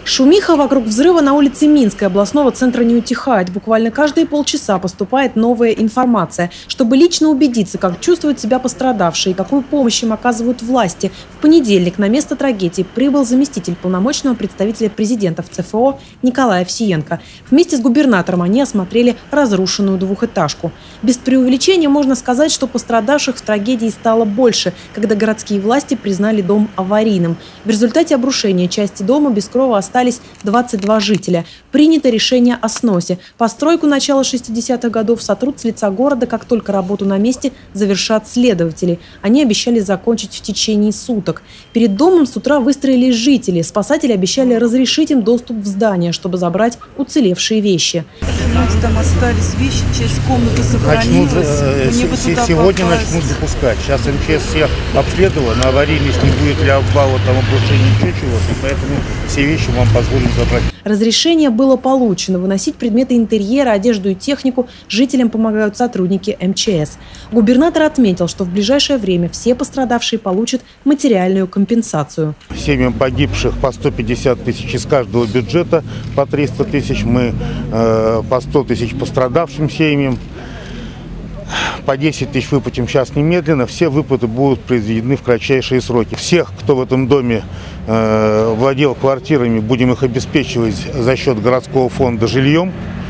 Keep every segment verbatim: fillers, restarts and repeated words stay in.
Шумиха вокруг взрыва на улице Минской областного центра не утихает. Буквально каждые полчаса поступает новая информация. Чтобы лично убедиться, как чувствуют себя пострадавшие и какую помощь им оказывают власти, в понедельник на место трагедии прибыл заместитель полномочного представителя президента в ЦФО Николай Овсиенко. Вместе с губернатором они осмотрели разрушенную двухэтажку. Без преувеличения можно сказать, что пострадавших в трагедии стало больше, когда городские власти признали дом аварийным. В результате обрушения части дома без крова остались остались двадцать два жителя. Принято решение о сносе. Постройку начала шестидесятых годов сотрут с лица города, как только работу на месте завершат следователи. Они обещали закончить в течение суток. Перед домом с утра выстроились жители. Спасатели обещали разрешить им доступ в здание, чтобы забрать уцелевшие вещи. Знаете, там остались вещи, часть комнаты сохранилась. Начнут, сегодня попасть. начнут запускать. Сейчас МЧС все обследовало, на аварийность не будет ли обвала, там обрушения, ничего чего-то. Поэтому все вещи вам позволим забрать. Разрешение было получено. Выносить предметы интерьера, одежду и технику жителям помогают сотрудники МЧС. Губернатор отметил, что в ближайшее время все пострадавшие получат материальную компенсацию. Семьям погибших по сто пятьдесят тысяч из каждого бюджета, по триста тысяч. Мы э, по сто тысяч пострадавшим семьям. По десять тысяч выплатим сейчас немедленно. Все выплаты будут произведены в кратчайшие сроки. Всех, кто в этом доме э, владел квартирами, будем их обеспечивать за счет городского фонда жильем.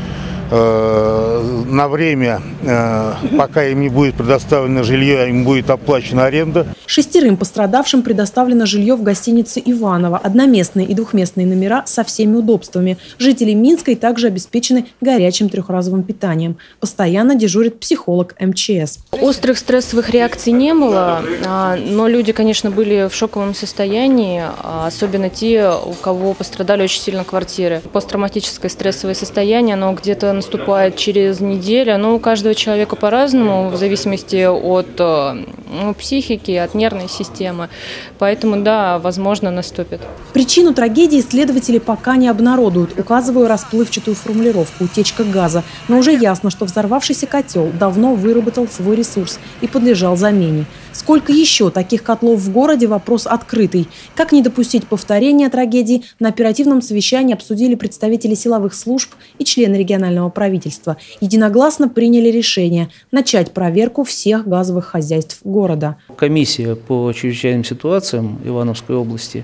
Э, на время, э, пока им не будет предоставлено жилье, им будет оплачена аренда. Шестерым пострадавшим предоставлено жилье в гостинице «Иваново». Одноместные и двухместные номера со всеми удобствами. Жители Минской также обеспечены горячим трехразовым питанием. Постоянно дежурит психолог МЧС. Острых стрессовых реакций не было, но люди, конечно, были в шоковом состоянии, особенно те, у кого пострадали очень сильно квартиры. Посттравматическое стрессовое состояние, оно где-то наступает через неделю, но у каждого человека по-разному, в зависимости от ну, психики, от нервной системы. Поэтому, да, возможно, наступит. Причину трагедии следователи пока не обнародуют, указывая расплывчатую формулировку «утечка газа». Но уже ясно, что взорвавшийся котел давно выработал свой ресурс и подлежал замене. Сколько еще таких котлов в городе – вопрос открытый. Как не допустить повторения трагедии, на оперативном совещании обсудили представители силовых служб и члены регионального правительства. Единогласно приняли решение начать проверку всех газовых хозяйств города. Комиссия по чрезвычайным ситуациям Ивановской области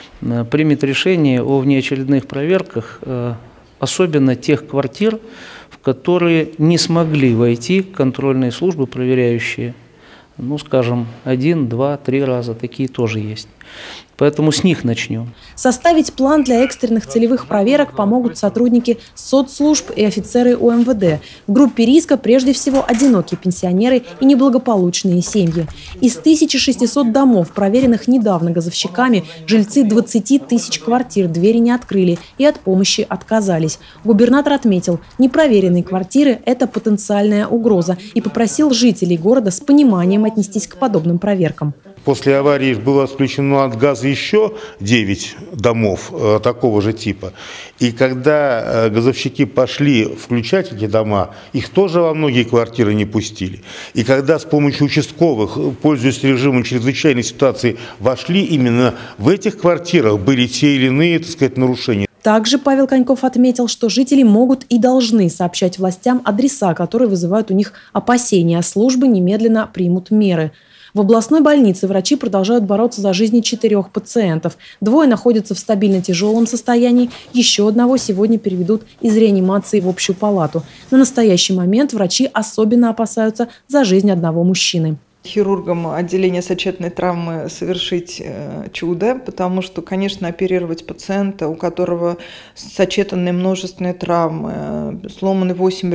примет решение о внеочередных проверках, особенно тех квартир, в которые не смогли войти контрольные службы, проверяющие, ну, скажем, один, два, три раза, такие тоже есть. Поэтому с них начнем. Составить план для экстренных целевых проверок помогут сотрудники соцслужб и офицеры УМВД. В группе риска прежде всего одинокие пенсионеры и неблагополучные семьи. Из тысячи шестисот домов, проверенных недавно газовщиками, жильцы двадцати тысяч квартир двери не открыли и от помощи отказались. Губернатор отметил, непроверенные квартиры – это потенциальная угроза и попросил жителей города с пониманием отнестись к подобным проверкам. После аварии было отключено от газа еще девять домов э, такого же типа. И когда э, газовщики пошли включать эти дома, их тоже во многие квартиры не пустили. И когда с помощью участковых, пользуясь режимом чрезвычайной ситуации, вошли именно в этих квартирах, были те или иные, так сказать, нарушения. Также Павел Коньков отметил, что жители могут и должны сообщать властям адреса, которые вызывают у них опасения, а службы немедленно примут меры. В областной больнице врачи продолжают бороться за жизни четырех пациентов. Двое находятся в стабильно тяжелом состоянии, еще одного сегодня переведут из реанимации в общую палату. На настоящий момент врачи особенно опасаются за жизнь одного мужчины. Хирургам отделения сочетанной травмы совершить чудо, потому что, конечно, оперировать пациента, у которого сочетанные множественные травмы, сломаны восемь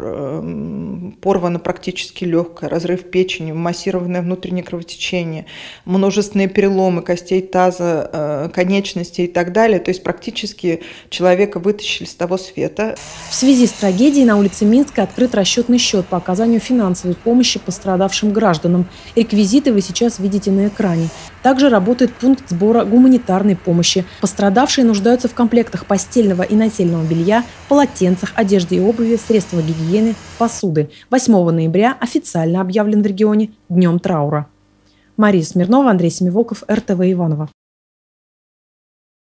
ребер, порвано практически легкое, разрыв печени, массированное внутреннее кровотечение, множественные переломы костей таза, конечностей и так далее. То есть практически человека вытащили с того света. В связи с трагедией на улице Минской открыт расчетный счет по оказанию финансовой помощи пострадавшим гражданам. Реквизиты вы сейчас видите на экране. Также работает пункт сбора гуманитарной помощи. Пострадавшие нуждаются в комплектах постельного и нательного белья, полотенцах, одежде и обуви, средствах гигиены, посуды. восьмого ноября официально объявлен в регионе Днем траура. Мария Смирнова, Андрей Семиволков, эр тэ вэ Иваново.